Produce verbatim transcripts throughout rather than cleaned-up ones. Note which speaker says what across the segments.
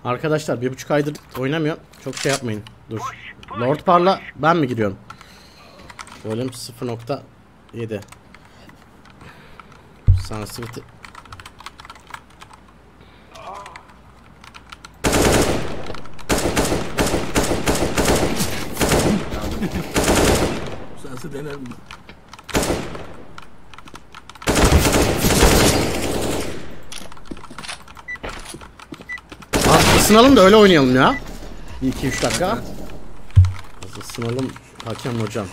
Speaker 1: Arkadaşlar bir buçuk aydır oynamıyor. Çok şey yapmayın. Dur. Lord Parla ben mi giriyorum? Volüm sıfır nokta yedi. Sensitivity.
Speaker 2: Sensi dener mi?
Speaker 1: Abi ısınalım da öyle oynayalım ya. iki üç dakika. Az ısınalım hakem hocam.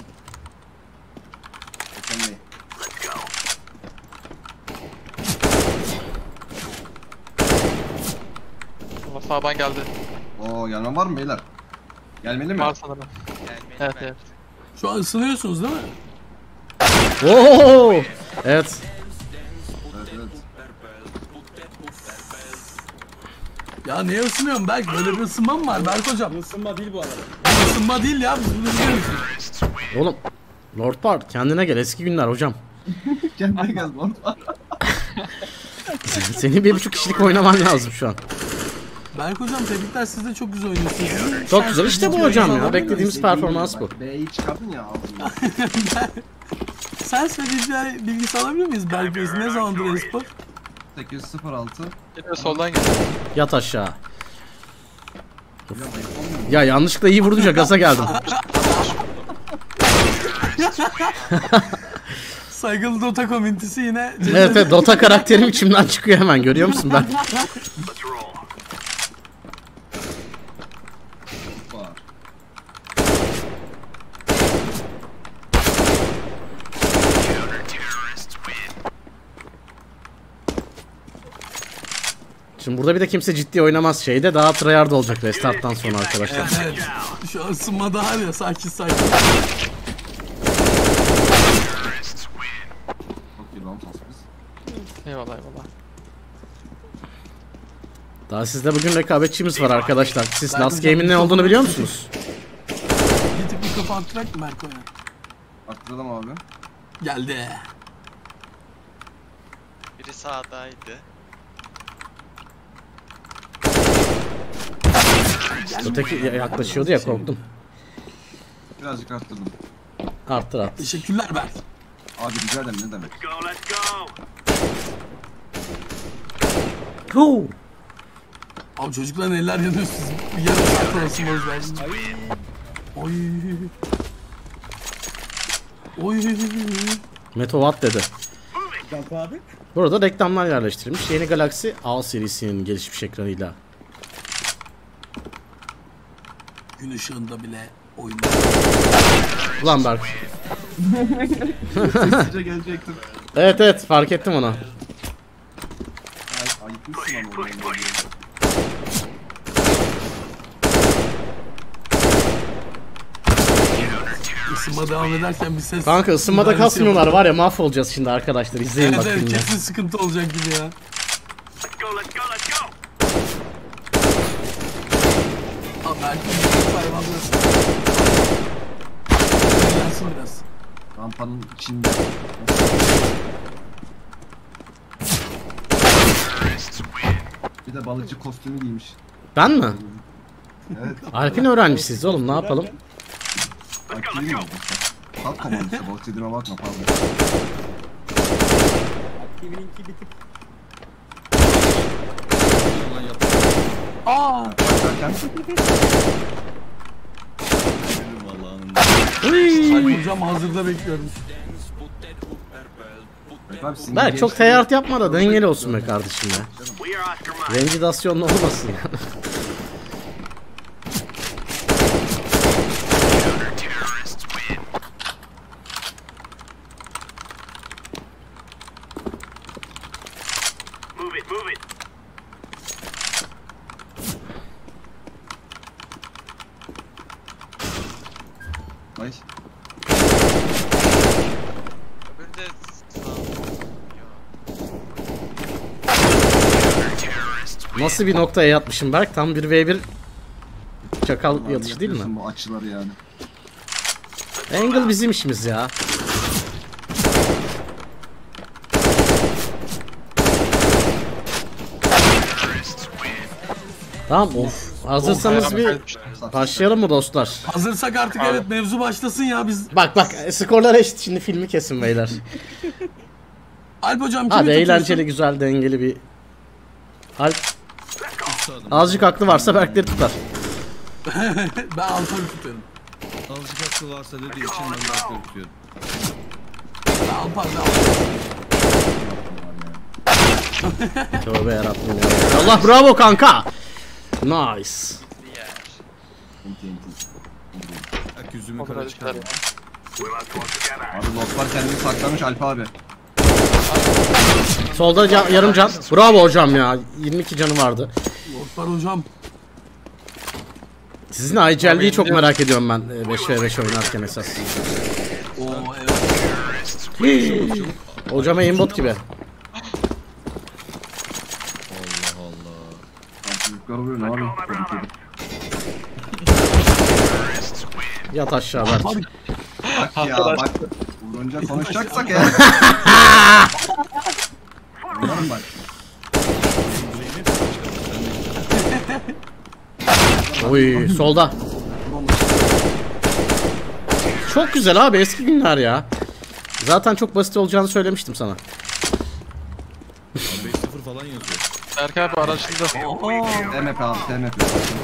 Speaker 3: Ama sağdan geldi.
Speaker 4: Oo yanma var mı beyler? Gelmeli mi?
Speaker 3: Var sanırım. Evet evet.
Speaker 2: Şu an ısınıyorsunuz değil mi?
Speaker 1: Oo! Evet.
Speaker 4: Evet evet.
Speaker 2: Ya neye ısınıyorum Berk? Böyle bir ısınma mı var Berk hocam?
Speaker 5: Isınma değil bu arada.
Speaker 2: Isınma değil ya, biz bunu biliyoruz.
Speaker 1: Oğlum Lord Par kendine gel, eski günler hocam.
Speaker 4: Kendine gel lan.
Speaker 1: Senin bir buçuk kişilik oynaman lazım şu an.
Speaker 2: Berk hocam tebrikler, siz de çok güzel oynuyorsunuz.
Speaker 1: Çok güzel işte bu hocam ya. Beklediğimiz performans bu.
Speaker 4: B'yi çıkardın ya ağzından.
Speaker 2: Sen söyleyeceği bilgisi alabilir miyiz Berk Bey? Ne zamandır e-spor?
Speaker 4: sekiz yüz sıfır altı.
Speaker 3: Geliyor soldan geliyor.
Speaker 1: Yat aşağı. Ya yanlışlıkla iyi vurdunca gaza geldim.
Speaker 2: Saygılı Dota komünitesi yine...
Speaker 1: Evet evet, Dota karakterim içimden çıkıyor hemen, görüyor musun ben? Şimdi burada bir de kimse ciddi oynamaz, şeyde daha tryhard olacak restarttan sonra arkadaşlar.
Speaker 2: Evet, evet. Şu an ısınma daha ya, sakin sakin.
Speaker 4: Çok iyi lan tasbih.
Speaker 3: Eyvallah eyvallah.
Speaker 1: Daha sizde bugün rekabetçimiz var arkadaşlar. Siz Last Game'in ne olduğunu biliyor musunuz?
Speaker 2: Bir tık bir kafa attırak mı Berk oyna?
Speaker 4: Arttıralım abi.
Speaker 2: Geldi.
Speaker 6: Biri sağdaydı.
Speaker 1: Öteki yaklaşıyordu ya, korktum.
Speaker 4: Birazcık arttırdım.
Speaker 1: Arttır arttır.
Speaker 2: Teşekkürler Berk.
Speaker 4: Abi rica ederim, ne demek.
Speaker 1: Huu.
Speaker 2: Abi çocukların eller yanıyor, siz bir yarım saat arasın boz verdin. Oy. Oy.
Speaker 1: Meto Watt dedi.
Speaker 5: Camp abi.
Speaker 1: Burada reklamlar yerleştirilmiş. Yeni Galaxy A serisinin gelişmiş ekranıyla.
Speaker 2: Gün ışığında bile oyun.
Speaker 1: Ulan Berk.
Speaker 4: Sessizce gelecektim.
Speaker 1: Evet evet, fark ettim onu.
Speaker 4: Ay, ayıpmışsın ama onu.
Speaker 2: Isınma devam ederken bir ses...
Speaker 1: Kanka ısınmada
Speaker 2: müdahalesi
Speaker 1: kasmıyorlar
Speaker 2: yapalım.
Speaker 1: var ya, mahvolacağız şimdi arkadaşlar, izleyin
Speaker 2: Evet
Speaker 1: bakın
Speaker 2: evet,
Speaker 1: ya.
Speaker 2: kesin sıkıntı olacak gibi ya. Abi belki bir hayvanlasın. Dinlensin biraz.
Speaker 4: Rampanın içinde. Bir de balıkçı kostümü giymiş.
Speaker 1: Ben mi?
Speaker 4: Evet.
Speaker 1: Alp'in öğrencisiyiz oğlum, ne yapalım?
Speaker 4: Bak değil mi? Kalk komandosu, balıkçı dediğime bakma pardon.
Speaker 5: Aktivininki bir tık.
Speaker 2: Aaa!
Speaker 4: Bakarken
Speaker 2: Ay hocam hazırda bekliyorum.
Speaker 4: Abi, sinir
Speaker 1: Berk çok
Speaker 4: geçti.
Speaker 1: teyart yapma da dengeli olsun be kardeşim ya. Rencidasyonlu olmasın ya.
Speaker 4: Ay.
Speaker 6: Öbürü de
Speaker 1: Nasıl bir noktaya yatmışım Berk? Tam bir ve bir çakal
Speaker 4: Abi
Speaker 1: yatışı değil mi?
Speaker 4: yapıyorsun bu açıları yani.
Speaker 1: Angle bizim işimiz ya. Tamam of. Hazırsanız bir başlayalım mı dostlar?
Speaker 2: Hazırsak artık evet mevzu başlasın ya biz.
Speaker 1: Bak bak skorlar eşit, şimdi filmi kesin beyler.
Speaker 2: Alp hocam kimi
Speaker 1: Hadi
Speaker 2: tutuyorsun?
Speaker 1: eğlenceli, güzel, dengeli bir... Alp azıcık aklı varsa Berkleri tutar.
Speaker 2: Ben Alp'ı tutuyorum.
Speaker 4: Azıcık aklı varsa dediği için ben de aklı tutuyorum.
Speaker 2: Ben Alp'ı ben Alp'ı.
Speaker 1: Tövbe yarabbim ya. Allah bravo kanka. Nice.
Speaker 6: Diğer.
Speaker 4: Enti enti. Bak yüzümü
Speaker 3: Olur
Speaker 4: kara
Speaker 3: öyle şeyler
Speaker 4: çıkardım.
Speaker 3: ya.
Speaker 4: Abi Lotbar kendini saklamış Alp abi.
Speaker 1: Solda ca- yarım can. Bravo hocam ya. yirmi iki canı vardı.
Speaker 2: Lordlar hocam.
Speaker 1: Sizin I G L'liği çok merak ediyorum ben beş ve beş oynarken esas.
Speaker 2: Oo evet.
Speaker 1: Hocam aimbot gibi.
Speaker 4: Allah Allah. Abi çocuklar oluyor ne abi? Tabii ki.
Speaker 1: Yat aşağı Berk.
Speaker 2: Abi
Speaker 4: Bak ya bak. Vurunca konuşacaksak eğer. Umarım bak.
Speaker 1: Oy solda. Çok güzel abi, eski günler ya. Zaten çok basit olacağını söylemiştim sana.
Speaker 4: beş sıfır falan yazıyor.
Speaker 3: Berkay abi araçında.
Speaker 4: T M P abi T M P.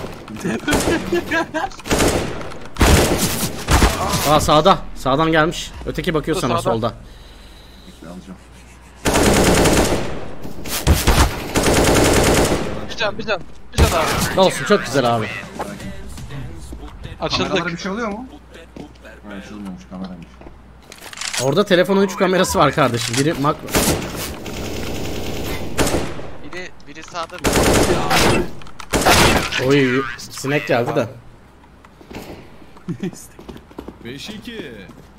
Speaker 1: Aa sağda. Sağdan gelmiş. Öteki bakıyor sana
Speaker 3: Sağda.
Speaker 1: solda.
Speaker 4: Bekle alacağım.
Speaker 3: Bir can bir can. Bir can abi.
Speaker 1: Olsun, çok güzel abi.
Speaker 3: Açıldık.
Speaker 4: Kameralara bir şey oluyor mu? Evet açılmıyormuş kameraymış.
Speaker 1: Orada telefonun üç kamerası var kardeşim. Biri makro.
Speaker 6: Biri, biri sağda
Speaker 1: Oy sinek geldi de.
Speaker 4: beş iki.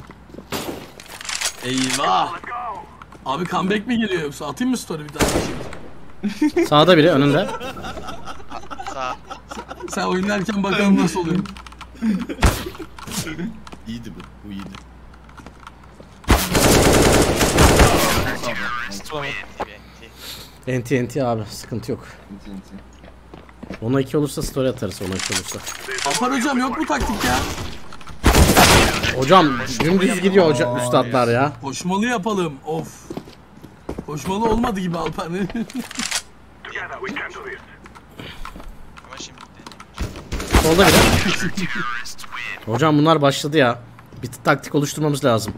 Speaker 2: eyvah. Abi comeback mi geliyor yoksa atayım mı story bir daha?
Speaker 1: Sağda biri önünde.
Speaker 6: sağ.
Speaker 2: Sen oynarken bakalım nasıl oluyor.
Speaker 4: İyiydi bu. Bu iyiydi.
Speaker 3: Tamam.
Speaker 6: Enti, enti.
Speaker 1: Enti enti abi, sıkıntı yok.
Speaker 4: Enti enti.
Speaker 1: Ona iki olursa story atarız, ona iki olursa.
Speaker 2: Alpar hocam yok mu taktik ya?
Speaker 1: Hocam dümdüz gidiyor hocam üstadlar ya.
Speaker 2: Koşmalı yapalım. Of. Koşmalı olmadı gibi Alpar.
Speaker 6: Ama şimdi
Speaker 1: Solda biri. Hocam bunlar başladı ya. Bir taktik oluşturmamız lazım.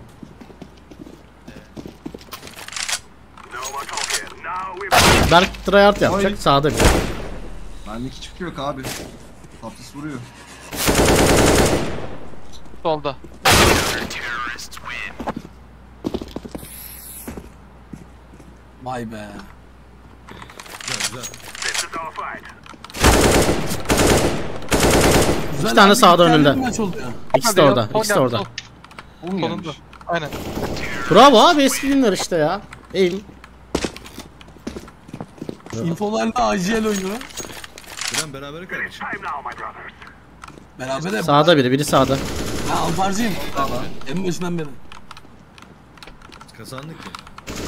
Speaker 1: Berk tryhard yapacak,
Speaker 4: Oy.
Speaker 1: sağda biri.
Speaker 4: Benlik hiçbir şey yok abi. Tatlıs vuruyor.
Speaker 3: Solda.
Speaker 2: Vay be.
Speaker 4: Güzel güzel.
Speaker 2: Güzel
Speaker 1: tane
Speaker 2: abi,
Speaker 1: sağda
Speaker 2: iki
Speaker 1: önünde.
Speaker 2: tane maç oldu ya.
Speaker 1: İkisi de
Speaker 3: Hadi
Speaker 1: orada,
Speaker 3: ya, sol
Speaker 1: ikisi de
Speaker 3: gel,
Speaker 1: orada.
Speaker 3: sol.
Speaker 4: O mu
Speaker 3: Sonunda.
Speaker 4: gelmiş?
Speaker 3: Aynen.
Speaker 1: Bravo abi, eski günler işte ya. Eğim.
Speaker 2: Infolarla A J L oyunu.
Speaker 4: Diren berabere kardeşim.
Speaker 2: Beraber hep.
Speaker 1: Sağda biri, biri sağda.
Speaker 2: Ben Alparcıyım.
Speaker 4: Sağda.
Speaker 2: En başından beri.
Speaker 4: Kazandık ki.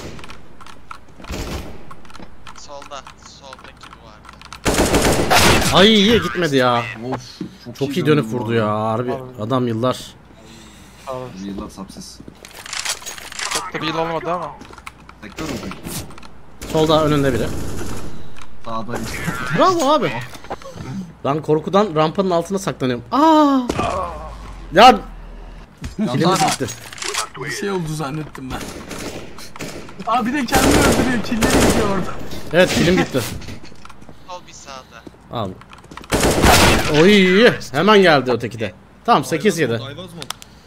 Speaker 6: solda. Soldaki bu vardı.
Speaker 1: Ay iyi gitmedi ya.
Speaker 4: Of. Çok,
Speaker 1: Çok iyi dönüp vurdu ya harbi. Adam yıllar.
Speaker 3: Abi.
Speaker 4: Yıllar sapsız.
Speaker 3: Çok da bir yıl olmadı ama.
Speaker 4: Sektör mü peki?
Speaker 1: Solda önünde biri.
Speaker 4: Sağda
Speaker 1: Bravo abi. Ben korkudan rampanın altına saklanıyorum. Aa! Ya kilimiz gitti.
Speaker 2: Bir şey oldu zannettim ben. Aa bir de kendini öldürüyor. Killeri gidiyor orada.
Speaker 1: Evet, kilim gitti.
Speaker 6: Sol bir sağda.
Speaker 1: Abi. Oy! Hemen geldi öteki de. Tamam sekiz yedi.
Speaker 4: Ayvaz mod.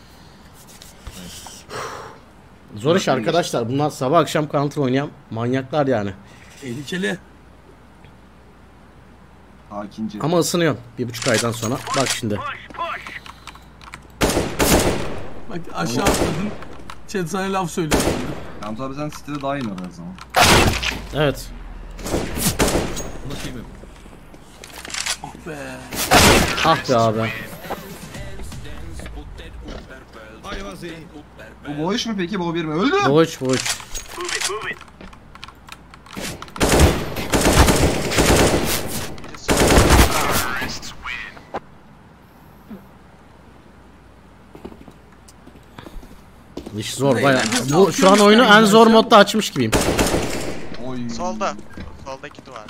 Speaker 1: Zor iş arkadaşlar. Bunlar sabah akşam counter oynayan manyaklar yani.
Speaker 2: Tehlikeli.
Speaker 4: Hakince.
Speaker 1: Ama ısınıyorum bir buçuk aydan sonra. Bak şimdi.
Speaker 2: Bak aşağı atladın. Chat sana laf söylüyor.
Speaker 4: Kamz abi sen sitede daha iyi her zaman.
Speaker 1: Evet.
Speaker 4: Nasıl iyi mi?
Speaker 2: Oh be.
Speaker 1: Ah be abi.
Speaker 4: Ayvaz iyi. Bu boğuş mu peki? Bu bir mi? Öldü.
Speaker 1: Boğuç boğuç.
Speaker 6: Biri sol.
Speaker 1: İş zor
Speaker 2: Buraya
Speaker 1: bayağı.
Speaker 2: eğlencesine
Speaker 1: Bu şu an
Speaker 2: atıyormuş
Speaker 1: oyunu
Speaker 2: yani
Speaker 1: en zor
Speaker 2: zaten.
Speaker 1: modda açmış gibiyim.
Speaker 4: Oy.
Speaker 6: Solda. Soldaki duvar.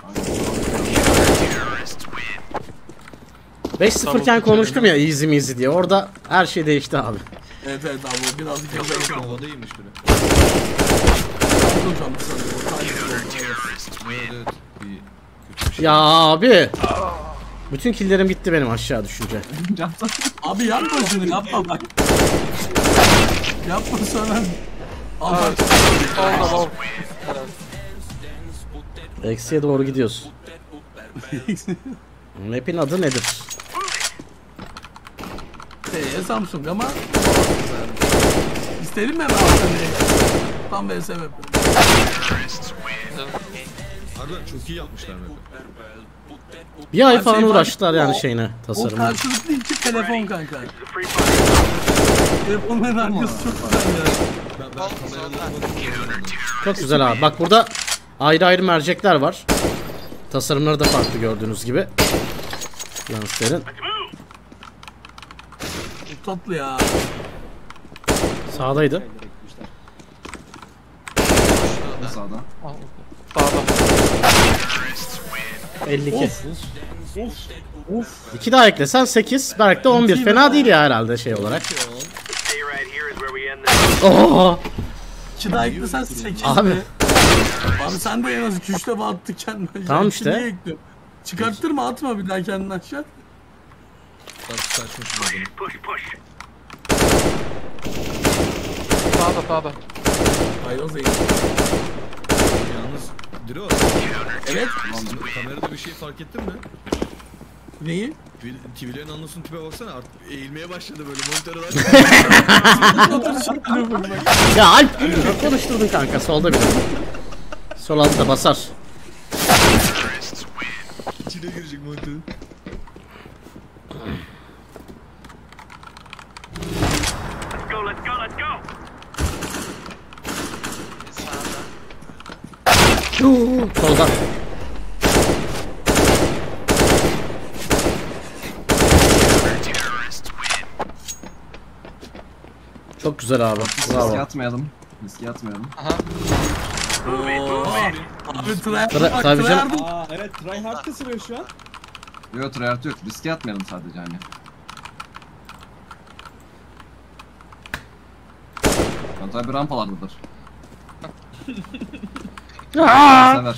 Speaker 1: beş sıfır iken konuştum ya easy easy diye. Orada her şey değişti abi.
Speaker 2: Evet evet abi o birazcık yapalım.
Speaker 7: Havadaymış biri.
Speaker 2: Hocam sanırım.
Speaker 7: Evet evet. Bir kötü bir şey.
Speaker 1: Ya abi. Bütün killerim gitti benim aşağı düşünce.
Speaker 4: Yapsana.
Speaker 2: Abi yapma şunu yapma bak. Yapma sonra. Al bak.
Speaker 3: Solda bol.
Speaker 1: Eksiye doğru gidiyoruz. Map'in adı nedir?
Speaker 2: Ee, Samsung ama İsterim mi ben seni? Tam ben sebep.
Speaker 7: Harbiden çok iyi yapmışlar map'i.
Speaker 1: Bir ay
Speaker 2: Her
Speaker 1: falan
Speaker 2: şey var.
Speaker 1: uğraştılar yani
Speaker 2: O-
Speaker 1: şeyine,
Speaker 2: O
Speaker 1: tasarımına.
Speaker 2: karşılıklı iki telefon kanka. Telefonların arkası çok güzel ya.
Speaker 7: Ben, ben kameralara bakıp
Speaker 1: Çok güzel abi. Bak burada ayrı ayrı mercekler var. Tasarımları da farklı gördüğünüz gibi. Lenslerin.
Speaker 2: Çok tatlı ya.
Speaker 1: Sağdaydı.
Speaker 4: Sağda.
Speaker 3: Sağda.
Speaker 1: elli iki.
Speaker 2: Of. Of. Of.
Speaker 1: iki daha eklesen sekiz. Berk de on bir. Fena değil ya herhalde şey olarak. Oo.
Speaker 2: İki daha eklesen sekiz
Speaker 1: Abi.
Speaker 2: mi? Abi sen de en az iki üç defa attık kendine.
Speaker 1: Tamam
Speaker 2: İki
Speaker 1: işte.
Speaker 2: niye ekliyorsun? Çıkarttırma atma bir daha kendini aşağı.
Speaker 7: Bak saçma şu adamı.
Speaker 3: Sağda sağda.
Speaker 2: Hayır o değil.
Speaker 7: Yalnız Diro,
Speaker 2: Evet.
Speaker 7: kamerada bir şey fark ettin mi?
Speaker 2: Neyi?
Speaker 7: T V'lerin anlasın tipe baksana artık eğilmeye başladı böyle monitöre lan.
Speaker 1: Ya Alp. Çok konuşturdun kanka. Solda bir. Sol altta basar.
Speaker 7: İçine girecek monitörün.
Speaker 6: Sağda.
Speaker 1: Solda. Çok güzel abi.
Speaker 4: Riske
Speaker 1: Bravo.
Speaker 4: atmayalım. Riske atmayalım.
Speaker 2: Abi tryhard
Speaker 1: Tra-
Speaker 2: bak
Speaker 1: tabii canım.
Speaker 2: tryhard'ın-
Speaker 5: Aa evet tryhard kısılıyor şu an.
Speaker 4: Yok tryhard yok. Riske atmayalım sadece hani. Kontrol bir rampalardadır. Sever.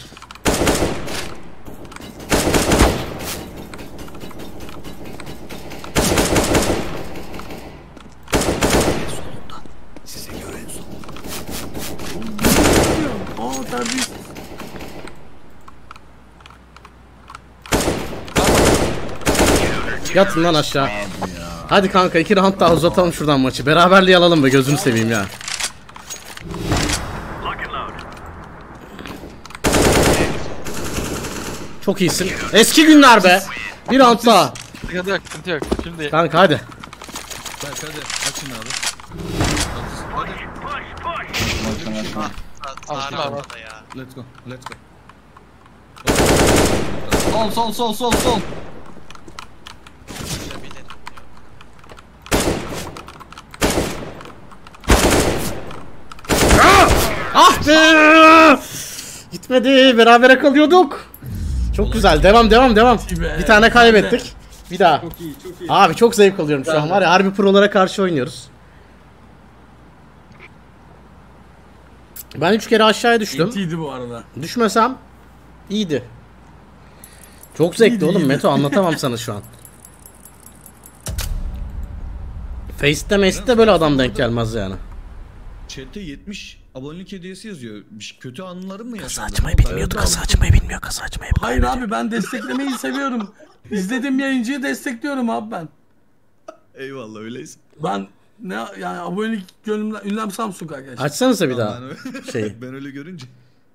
Speaker 2: Aa terbiyesiz.
Speaker 1: Yatın lan aşağı. Hadi kanka iki round daha uzatalım şuradan maçı. Beraberliği alalım be gözünü seveyim ya. Çok iyisin. Eski günler be. Bir round daha.
Speaker 3: Sıkıntı yok sıkıntı yok. Şimdi
Speaker 1: Kanka hadi.
Speaker 7: Berk hadi açın abi. Hadi.
Speaker 4: Baştan
Speaker 6: Sağ
Speaker 3: Açtım
Speaker 6: sağ
Speaker 3: abi.
Speaker 6: ortada ya.
Speaker 7: Let's go. Let's go.
Speaker 4: Sol sol sol sol sol.
Speaker 6: Düşebilir.
Speaker 1: Ah be! Gitmedi. Berabere kalıyorduk. Çok güzel. Devam devam devam.
Speaker 2: be.
Speaker 1: Bir tane kaybettik. Bir daha.
Speaker 5: Çok iyi çok iyi.
Speaker 1: Abi çok zevk alıyorum şu an var ya. Harbi prolara karşı oynuyoruz. Ben üç kere aşağıya düştüm.
Speaker 2: İyiydi bu arada.
Speaker 1: Düşmesem iyiydi. Çok zevkli
Speaker 2: İyiydi,
Speaker 1: oğlum.
Speaker 2: iyiydi.
Speaker 1: Meto anlatamam sana şu an. Face'te Mes'te böyle adam denk gelmez yani.
Speaker 7: Chat'te yetmiş abonelik hediyesi yazıyor. Bir şey- kötü anılarım mı yaşandı?
Speaker 1: Açmayı bilmiyordu. Kasa açmayı bilmiyor. Kasa açmayı
Speaker 2: Hayır abi ben desteklemeyi seviyorum. İzlediğim yayıncıyı destekliyorum abi ben.
Speaker 7: Eyvallah öyleyse.
Speaker 2: Ben ne yani abonelik gönlümden ünlem Samsung arkadaşlar.
Speaker 1: Açsanıza bir daha
Speaker 7: Ben öyle,
Speaker 1: şeyi.
Speaker 7: ben öyle görünce.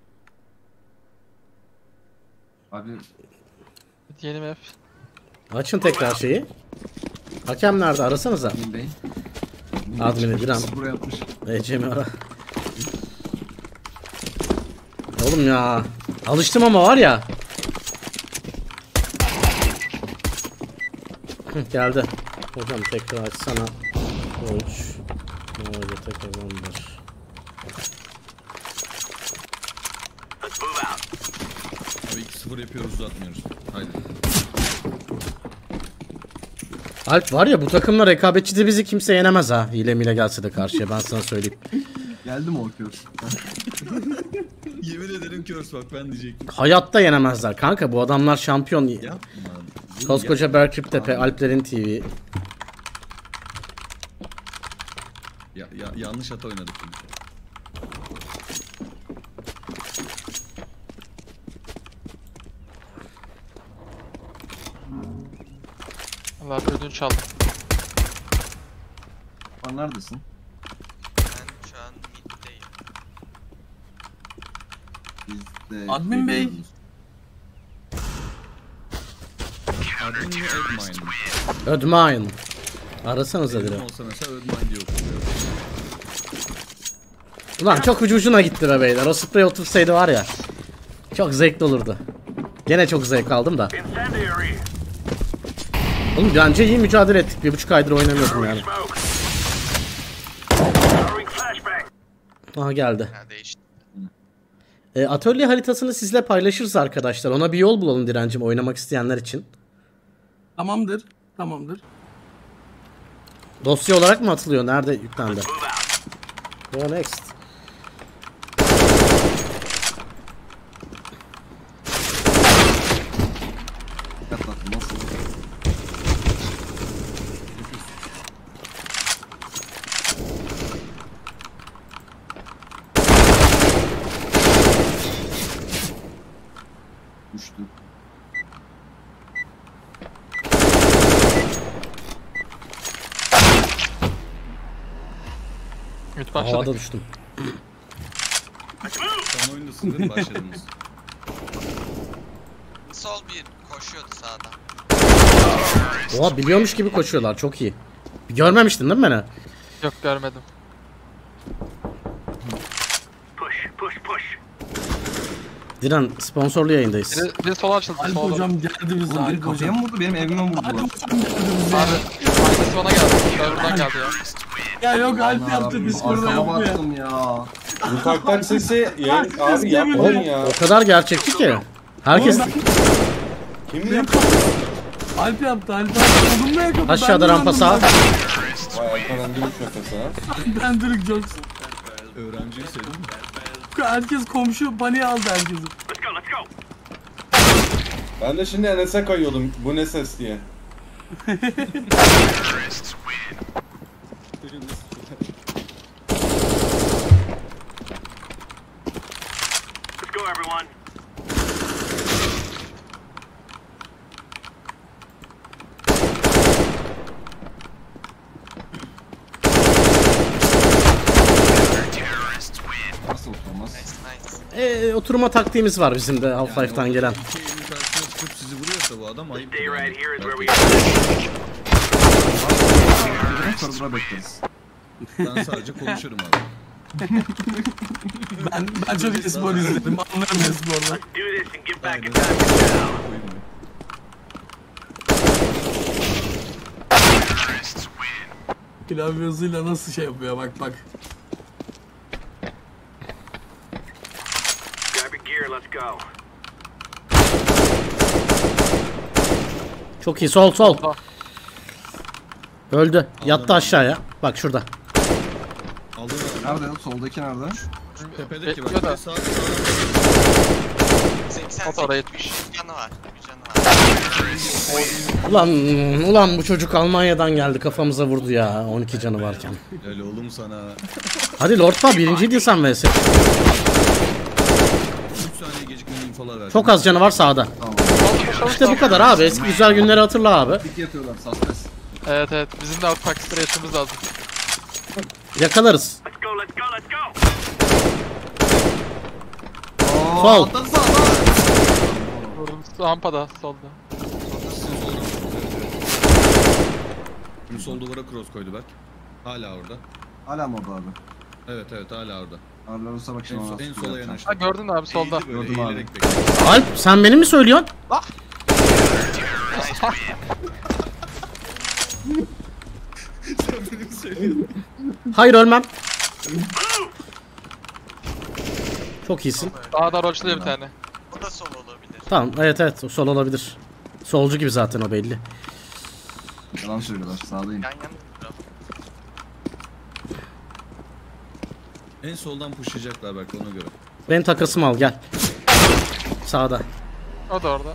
Speaker 4: Abi
Speaker 3: yeni map.
Speaker 1: Açın tekrar şeyi. Hakem nerede? Arasanıza.
Speaker 4: Emin Bey.
Speaker 1: Admin'i bir an.
Speaker 4: Buraya atmış.
Speaker 1: Ecemi ara. Oğlum ya. Alıştım ama var ya. Hı, geldi. Hocam tekrar açsana. üç. Öyle tek adamdır.
Speaker 7: Abi iki sıfır yapıyoruz, uzatmıyoruz. Haydi.
Speaker 1: Alp var ya, bu takımla rekabetçi de bizi kimse yenemez ha. Hile mile gelse de karşıya, ben sana söyleyeyim.
Speaker 4: Geldi mi okuyoruz?
Speaker 7: Yemin ederim Körs bak, ben diyecektim.
Speaker 1: Hayatta yenemezler kanka, bu adamlar şampiyon.
Speaker 7: Yapma.
Speaker 1: Koskoca Berkrip Tepe, Alplerin T V.
Speaker 7: Ya, ya, yanlış hata oynadık.
Speaker 3: Allah ödünç çaldım.
Speaker 4: Lan neredesin?
Speaker 6: Ben şu an middeyim.
Speaker 4: Biz de...
Speaker 2: Admin Bey.
Speaker 7: Admin mi Admine mi?
Speaker 1: Ödmayın. Arasanıza
Speaker 7: Admin
Speaker 1: direkt.
Speaker 7: olsa mesela Admine diye okunuyor.
Speaker 1: Ulan çok ucu ucuna gitti be beyler. O sprey otursaydı var ya. Çok zevkli olurdu. Gene çok zevk aldım da. Oğlum bence iyi mücadele ettik. Bir buçuk aydır oynamıyordum yani. Aha geldi.
Speaker 6: Ha değişti.
Speaker 1: E, atölye haritasını sizle paylaşırız arkadaşlar. Ona bir yol bulalım Direncim, oynamak isteyenler için.
Speaker 2: Tamamdır. Tamamdır.
Speaker 1: Dosya olarak mı atılıyor? Nerede yüklendi? Go next.
Speaker 4: Yatlattım nasıl? Düştü.
Speaker 3: Ümit
Speaker 1: Havada
Speaker 3: başladık.
Speaker 1: düştüm.
Speaker 7: Son oyundasın değil mi? Başladınız.
Speaker 6: Sol bir koşuyordu sağdan.
Speaker 1: Oha, biliyormuş gibi koşuyorlar, çok iyi. Görmemiştin değil mi beni?
Speaker 3: Yok görmedim.
Speaker 1: Diren, sponsorlu yayındayız.
Speaker 3: Biri, biri sola açıldı.
Speaker 2: Alp
Speaker 3: Sola.
Speaker 2: hocam geldi bize.
Speaker 4: Oğlum biri
Speaker 2: Alp
Speaker 4: kafaya
Speaker 2: hocam.
Speaker 4: mı vurdu? Benim evime mi
Speaker 2: Alp
Speaker 4: vurdular?
Speaker 2: hocam geldi bize.
Speaker 3: Abi aynısı bana geldi. Server'dan geldi ya.
Speaker 2: Ya yok Alp yaptı, Discord'da
Speaker 4: Arkama
Speaker 2: yaptı ya.
Speaker 4: baktım ya.
Speaker 5: Bu tak tak sesi yayın abi yapmayın ya.
Speaker 1: O kadar gerçekçi ki. Herkes
Speaker 2: Oğlum
Speaker 5: Kim yaptı?
Speaker 2: Alp yaptı, Alp yaptı. Odumda yakaladı.
Speaker 1: aşağıda
Speaker 2: Ben
Speaker 1: rampa
Speaker 2: de
Speaker 1: sağ.
Speaker 2: inandım
Speaker 5: Vay arkadan gümüş nefes ha.
Speaker 2: ben. Ben direkt jokes.
Speaker 7: Öğrenciyi sevdim mi?
Speaker 2: Herkes komşu paniğe aldı herkesi.
Speaker 5: Ben de şimdi Enes'e kayıyordum. Bu ne ses diye.
Speaker 4: Nasıl oturmaz?
Speaker 6: Nice nice.
Speaker 1: e, oturma taktiğimiz var bizim de Half-Life'tan gelen.
Speaker 7: İki elin karşısına çıkıp sizi vuruyorsa bu adam ayıp. Yani.
Speaker 4: Direkt sorulara bekleriz.
Speaker 7: Ben sadece konuşurum abi.
Speaker 2: Ben, ben çok espor izledim. Anlarım espordan.
Speaker 7: Aynen. Koyayım mı?
Speaker 2: Klavye hızıyla nasıl şey yapıyor bak bak.
Speaker 1: Çok iyi, sol sol. Öldü. Yattı aşağıya. Bak şurada.
Speaker 7: Aldım abi.
Speaker 4: Nerede? Soldaki nerede?
Speaker 7: Tepedeki
Speaker 3: Bekliyor da.
Speaker 7: bak. Sağ sağ.
Speaker 6: seksen
Speaker 3: Ot oraya
Speaker 6: sekiz.
Speaker 3: yetmiş.
Speaker 6: Bir canı var. Bir canı var.
Speaker 1: Ulan ulan bu çocuk Almanya'dan geldi, kafamıza vurdu ya, on iki canı varken.
Speaker 7: Öyle oğlum sana.
Speaker 1: Hadi Lord Pa, birinciydi sen vs.
Speaker 7: üç saniye gecikmeli infolar ver.
Speaker 1: Çok az canı var sağda.
Speaker 4: Tamam.
Speaker 1: İşte bu kadar abi, eski güzel günleri hatırla abi.
Speaker 4: Dik yatıyorlar suspense.
Speaker 3: Evet evet. Bizim de alt taksitlere yaşamamız lazım.
Speaker 1: Yakalarız.
Speaker 4: Oo,
Speaker 1: Sol.
Speaker 4: atladı sağdan.
Speaker 3: Vurdum. Rampada solda.
Speaker 7: Şimdi sol duvara cross koydu Berk. Hala orada.
Speaker 4: Hala mı orada abi?
Speaker 7: Evet evet hala orada.
Speaker 4: Arlarsa
Speaker 7: En,
Speaker 4: bakayım.
Speaker 7: so,
Speaker 4: ona
Speaker 7: en
Speaker 4: nasıl
Speaker 7: sola
Speaker 4: yapacağım.
Speaker 7: yanaştı.
Speaker 3: Ha gördün mü abi solda.
Speaker 7: Eğildi böyle,
Speaker 4: Gördüm abi.
Speaker 7: eğilerek bekliyor.
Speaker 1: Alp, sen benim mi söylüyorsun?
Speaker 7: Sen benim
Speaker 1: Hayır ölmem. Çok iyisin.
Speaker 3: Daha da roçluyor bir tane.
Speaker 6: O da sol olabilir.
Speaker 1: Tamam evet evet o sol olabilir. Solcu gibi zaten o belli.
Speaker 4: Yalan söylüyorlar. Sağdayım.
Speaker 6: Yan yana duralım.
Speaker 7: En soldan pushlayacaklar belki ona göre.
Speaker 1: Benim takasım al gel. Sağda.
Speaker 3: O da orada.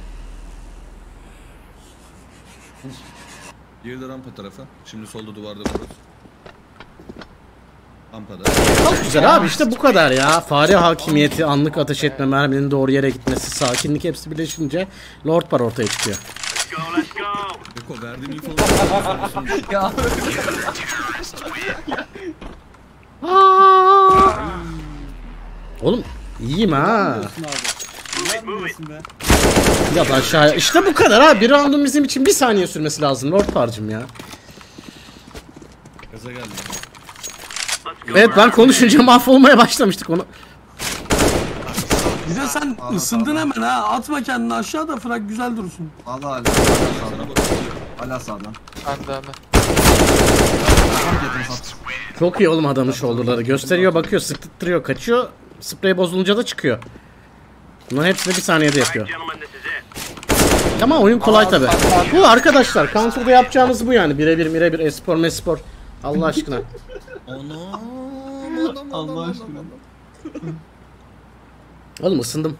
Speaker 7: Diğeri de rampa tarafa. Şimdi solda duvarda vurur. Rampada.
Speaker 1: Çok güzel abi işte bu kadar ya. Fare hakimiyeti, anlık ateş etme, merminin doğru yere gitmesi, sakinlik hepsi birleşince Lord Par ortaya çıkıyor.
Speaker 7: Beko verdiğim infoları
Speaker 1: Aa! Oğlum iyiyim ha. Ya da aşağıya. İşte bu kadar ha. Bir round'un bizim için bir saniye sürmesi lazım Lord Par'cım ya.
Speaker 7: gaza geldi.
Speaker 1: Evet ben konuşunca mahvolmaya başlamıştık onu.
Speaker 2: Bir de sen ısındın hemen ha. Atma kendini aşağı da frak güzel dursun.
Speaker 4: Sağda hala. Hala sağda. Hala sağda.
Speaker 3: Ben de ben de.
Speaker 4: Tam yakın sat.
Speaker 1: Çok iyi oğlum adamın shoulder'ları. Gösteriyor, bakıyor, sıktırıyor, kaçıyor. Sprey bozulunca da çıkıyor. Bunların hepsini bir saniyede yapıyor. Ama oyun kolay tabi. Bu arkadaşlar Counter'da yapacağınız bu yani. Birebir mirebir espor mespor. Allah aşkına.
Speaker 7: Anam adam
Speaker 4: Allah aşkına.
Speaker 1: Oğlum ısındım.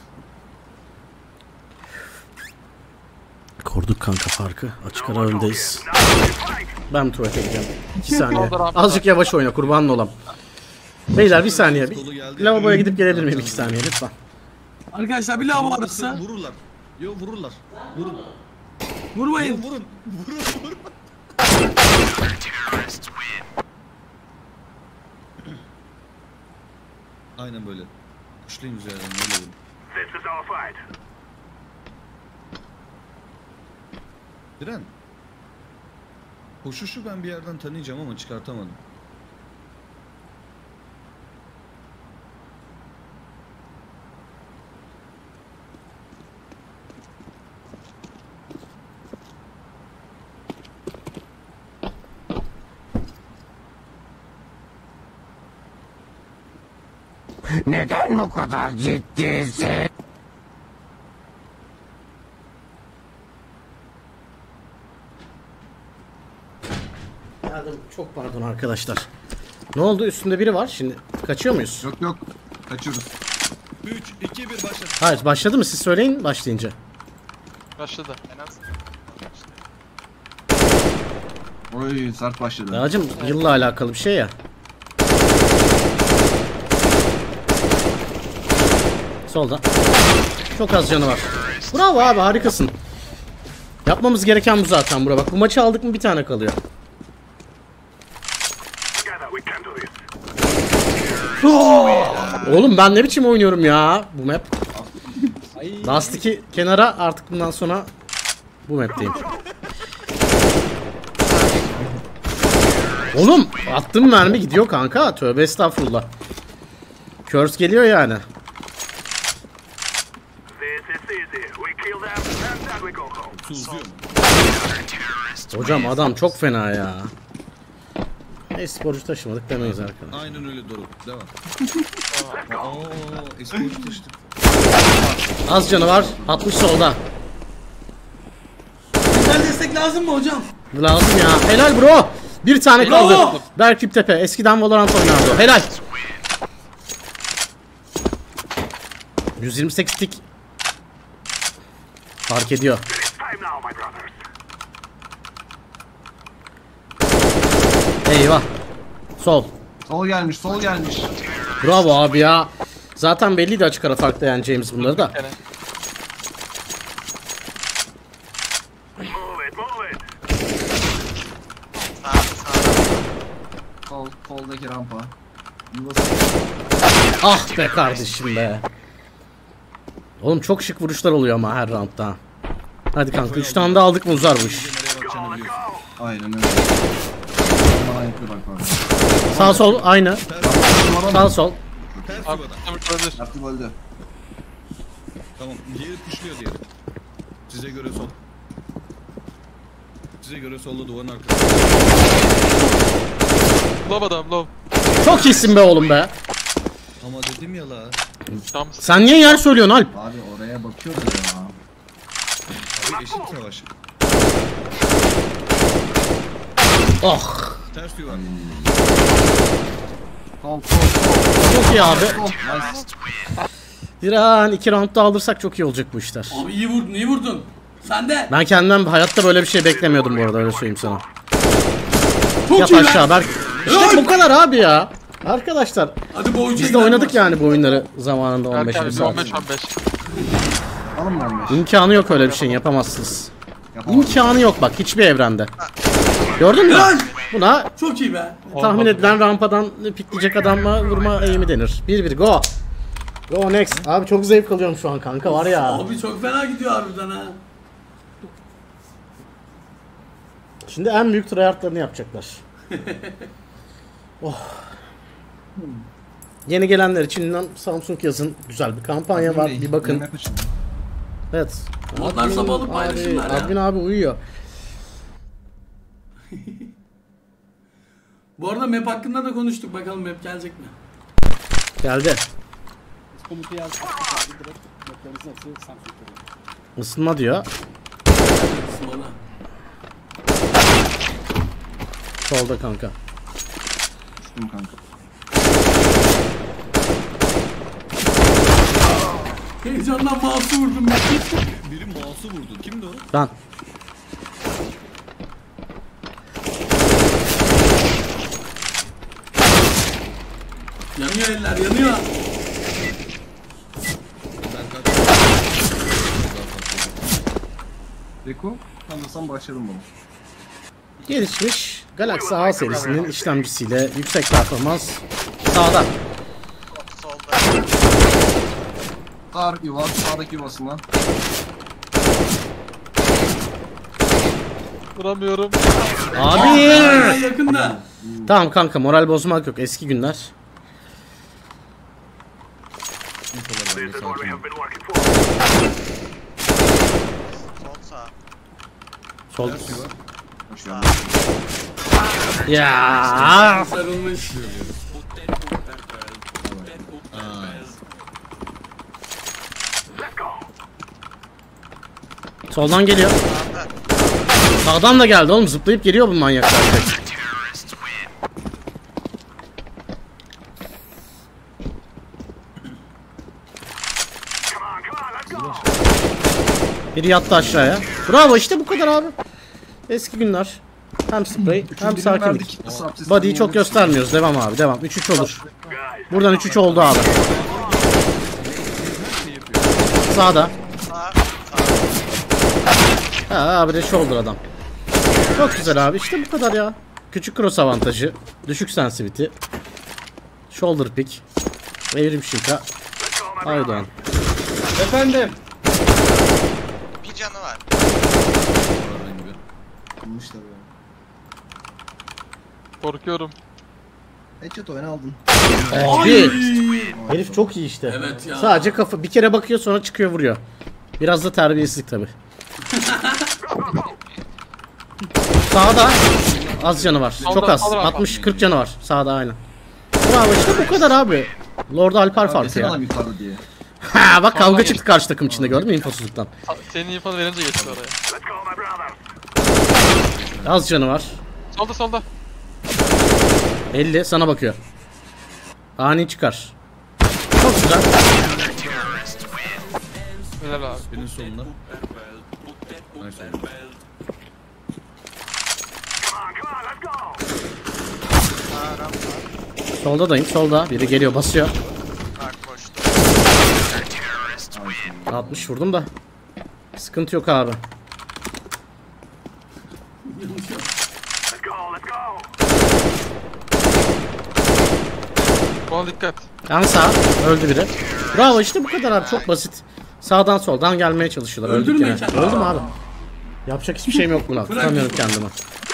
Speaker 1: Korduk kanka farkı. Açık ara öndeyiz. Ben tuvalete gideceğim. iki saniye. Azıcık yavaş oyna kurbanın olam. Beyler bir saniye. Bir lavaboya gidip gelebilir miyim iki saniye lütfen.
Speaker 2: Arkadaşlar bir lavabo arası.
Speaker 7: Vururlar. Yo vururlar. Vurun. Yo,
Speaker 2: Vurmayın.
Speaker 7: vurun. Vurun vurun. Aynen böyle. Kuşlayın üzerinden öyle vurun. Diren. Koşuşu ben bir yerden tanıyacağım ama çıkartamadım.
Speaker 8: Neden bu kadar ciddisin?
Speaker 1: Geldim. Çok pardon arkadaşlar. Ne oldu? Üstünde biri var. Şimdi kaçıyor muyuz?
Speaker 4: Yok yok. Kaçıyoruz.
Speaker 7: üç, iki, bir başla.
Speaker 1: Hayır başladı mı? Siz söyleyin başlayınca.
Speaker 3: Başladı.
Speaker 6: En az.
Speaker 4: Oy sert başladı.
Speaker 1: Yağcım yılla alakalı bir şey ya. Solda. Çok az canı var. Bravo abi harikasın. Yapmamız gereken bu zaten bura. Bak bu maçı aldık mı bir tane kalıyor. Oğlum ben ne biçim oynuyorum ya bu map. Last iki kenara artık bundan sonra bu map'teyim. Oğlum attığım mermi gidiyor kanka. Tövbe estağfurullah. Curse geliyor yani.
Speaker 7: Uzuyor mu?
Speaker 1: Hocam adam çok fena ya. E-sporcu taşımadık demeyiz arkadaşlar.
Speaker 7: Aynen öyle Doruk. Devam. Aa, esporcu taşıdık.
Speaker 1: Az canı var. altmış solda.
Speaker 2: Güzel destek lazım mı hocam?
Speaker 1: Lazım ya. Helal bro. Bir tane kaldı. Berkip Tepe. Eskiden Valorant oynardı. Helal. yüz yirmi sekiz tik. Fark ediyor. Eyvah. Sol.
Speaker 4: Sol gelmiş, sol gelmiş.
Speaker 1: Bravo abi ya. Zaten belliydi açık ara farklı yani James bunları da.
Speaker 3: Yani.
Speaker 6: Sağ sağ.
Speaker 4: Sol, soldaki rampa.
Speaker 1: Ah be kardeşim be. Oğlum çok şık vuruşlar oluyor ama her roundda. Hadi kanka üç tane de aldık mı uzar bu iş.
Speaker 7: Nereye bakacağını biliyorsun.
Speaker 4: Aynen öyle. Bana yapıyor bak bak.
Speaker 1: Sağ sol aynı. Sağ sol.
Speaker 7: Ters
Speaker 3: Abi
Speaker 7: yuvada.
Speaker 3: olabilir.
Speaker 4: Yaptı öldü.
Speaker 7: Tamam. Diğeri pushluyor diğeri. Size göre sol. Size göre solda duvarın arkasında.
Speaker 3: Lob adam lob.
Speaker 1: Çok iyisin be oğlum be.
Speaker 7: Ama dedim ya la.
Speaker 3: Tam
Speaker 1: Sen niye yer söylüyorsun Alp?
Speaker 4: Abi oraya bakıyordu ya.
Speaker 7: Abi eşit savaş.
Speaker 1: Oh.
Speaker 7: Ters yuvar.
Speaker 4: Sol sol sol.
Speaker 1: Çok iyi abi.
Speaker 4: Nice.
Speaker 1: Bir an iki roundda alırsak çok iyi olacak bu işler.
Speaker 2: Abi iyi vurdun iyi vurdun. Sen de.
Speaker 1: Ben kendimden hayatta böyle bir şey beklemiyordum bu arada, öyle söyleyeyim sana.
Speaker 2: Çok
Speaker 1: Yat
Speaker 2: iyi lan.
Speaker 1: aşağı Berk. İşte bu kadar abi ya. Arkadaşlar
Speaker 2: Hadi bu oyuncuya
Speaker 1: biz de oynadık yani bu oyunları zamanında on beş
Speaker 3: Berk abi
Speaker 1: saat.
Speaker 3: on beş on beş.
Speaker 4: Alın mı on beş?
Speaker 1: İmkanı yok öyle bir şeyin, yapamazsınız.
Speaker 4: Yapamadım.
Speaker 1: İmkanı yok bak hiçbir evrende. Gördün mü?
Speaker 2: Lan!
Speaker 1: Buna
Speaker 2: Çok iyi be.
Speaker 1: tahmin edilen rampadan pikleyecek adamla vurma eğimi denir. bir bir go. Go next. Abi çok zevk alıyorum şu an kanka, var ya.
Speaker 2: Abi çok fena gidiyor harbiden ha.
Speaker 1: Şimdi en büyük tryhardlarını yapacaklar. Oh. Yeni gelenler için lan Samsung yazın. Güzel bir kampanya var. Bir bakın.
Speaker 4: Yemek için.
Speaker 1: Evet.
Speaker 2: Modlar sabahlık
Speaker 1: Abi,
Speaker 2: paylaşımlar ya.
Speaker 1: Admin abi uyuyor.
Speaker 2: Bu arada map hakkında da konuştuk. Bakalım map gelecek mi?
Speaker 1: Geldi.
Speaker 9: Komutu yazdık. Direkt notlarımızın hepsi Samsung'da.
Speaker 1: Isınma diyor.
Speaker 2: Smola.
Speaker 1: Solda kanka.
Speaker 4: Düştüm kanka.
Speaker 2: Heyecandan mouse'u vurdum ben.
Speaker 7: Biri mouse'u vurdu. Kimdi o?
Speaker 1: Ben.
Speaker 2: Yanıyor eller yanıyor.
Speaker 7: Ben kaç.
Speaker 4: Rico, sanırsam başladım bunu.
Speaker 1: Gelişmiş Galaxy A serisinin işlemcisiyle yüksek performans sağda.
Speaker 6: Solda.
Speaker 4: Sağ yuva, sağdaki yuvasından.
Speaker 3: Vuramıyorum.
Speaker 1: Abi!
Speaker 2: Aa, yakında.
Speaker 1: Tamam kanka, moral bozmak yok, eski günler.
Speaker 7: İnfolar bende sakin ol.
Speaker 6: Sol sağ.
Speaker 1: Sol.
Speaker 7: Ters yuvar.
Speaker 4: Koşuyorum.
Speaker 1: Ya!
Speaker 2: Sarılmış.
Speaker 7: Aa.
Speaker 1: Soldan geliyor. Sağdan da geldi oğlum, zıplayıp geliyor bu manyaklar. Biri yattı aşağıya. Bravo, işte bu kadar abi. Eski günler. Hem spray hem sakinlik. Body'yi çok göstermiyoruz. Devam abi, devam. üç üç olur. Buradan üç üç oldu abi. Sağda.
Speaker 6: Sağ.
Speaker 1: Ha abi de shoulder adam. Çok güzel abi, işte bu kadar ya. Küçük cross avantajı, düşük sensitivity, shoulder pick, evrim şika. Aydoğan.
Speaker 5: Efendim.
Speaker 6: Bir canı var.
Speaker 7: Oradan gibi.
Speaker 4: Bulmuşlar ya.
Speaker 3: Korkuyorum.
Speaker 4: Headshot oyunu aldın.
Speaker 1: Abi herif çok iyi işte.
Speaker 2: Evet ya.
Speaker 1: Sadece kafa bir kere bakıyor, sonra çıkıyor vuruyor. Biraz da terbiyesizlik tabi. Sağda az canı var. Çok az. altmış kırk canı var. Sağda aynen. Bravo, işte bu kadar abi. Lord Alper farkı
Speaker 4: Desene
Speaker 1: ya.
Speaker 4: adam yukarıda diye.
Speaker 1: Ha bak, kavga çıktı karşı takım içinde, gördün mü infosuzluktan.
Speaker 3: Senin infonu verince geçti oraya.
Speaker 1: Az canı var.
Speaker 3: Solda solda.
Speaker 1: elli sana bakıyor. Ani çıkar. Çok güzel.
Speaker 3: Helal abi.
Speaker 7: Birinin solunda. Nice oldu.
Speaker 6: Sağ rampa.
Speaker 1: Soldadayım, solda. Biri geliyor, basıyor.
Speaker 6: Ark koştu.
Speaker 1: altmış vurdum da. Sıkıntı yok abi.
Speaker 3: Bana dikkat.
Speaker 1: Yan sağ. Öldü biri. Bravo, işte bu kadar abi, çok basit. Sağdan soldan gelmeye çalışıyorlar. Öldük
Speaker 2: Öldürme
Speaker 1: yine.
Speaker 2: kendini.
Speaker 1: Öldüm abi. Yapacak hiçbir şeyim yok buna. Tutamıyorum kendimi.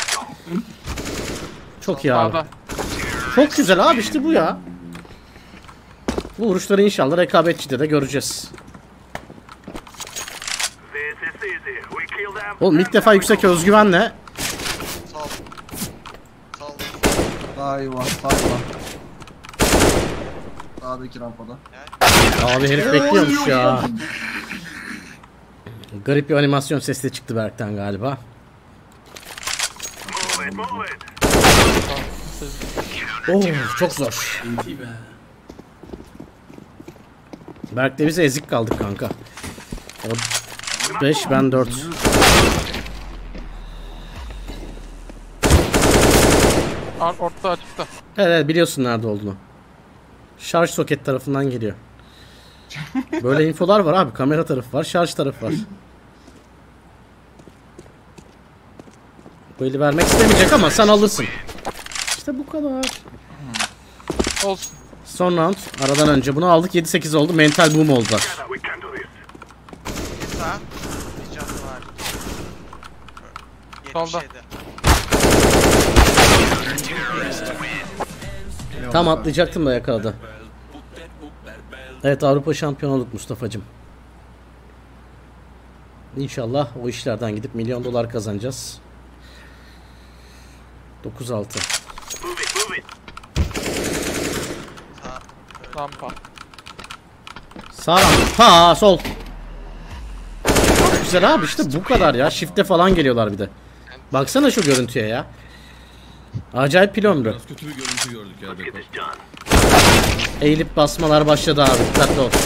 Speaker 1: Çok iyi abi.
Speaker 3: Sağda.
Speaker 1: Çok güzel abi, işte bu ya. Bu vuruşları inşallah rekabetçide de göreceğiz. Oğlum ilk defa yüksek özgüvenle
Speaker 4: Hayvan, hayvan. Sağdaki rampada.
Speaker 1: Abi herif bekliyormuş ya. Garip bir animasyon sesi de çıktı Berk'ten galiba. Oh çok zor.
Speaker 2: İyi be.
Speaker 1: Berk'le bize ezik kaldık kanka. O beş ben dört.
Speaker 3: Ar orta açıkta.
Speaker 1: Evet, evet biliyorsun nerede olduğunu. Şarj soket tarafından geliyor. Böyle infolar var abi. Kamera tarafı var, şarj tarafı var. Bu eli vermek istemeyecek ama sen alırsın. İşte bu kadar.
Speaker 3: Olsun.
Speaker 1: Son round. Aradan önce bunu aldık. yedi sekiz oldu. Mental boom oldular.
Speaker 6: Bir sağ. Bir canı var.
Speaker 3: Solda.
Speaker 6: yetmiş yedi.
Speaker 1: Tam atlayacaktım da yakaladı. Evet Avrupa şampiyonu olduk Mustafa'cığım. İnşallah o işlerden gidip milyon dolar kazanacağız. dokuz altı.
Speaker 3: Rampa.
Speaker 1: Sağ rampa sol. Çok güzel abi işte bu kadar ya. Shift'e falan geliyorlar bir de. Baksana şu görüntüye ya. Acayip pil ömrü.
Speaker 7: Biraz kötü bir görüntü gördük ya Beko.
Speaker 1: Eğilip basmalar başladı abi. Dikkatli ol.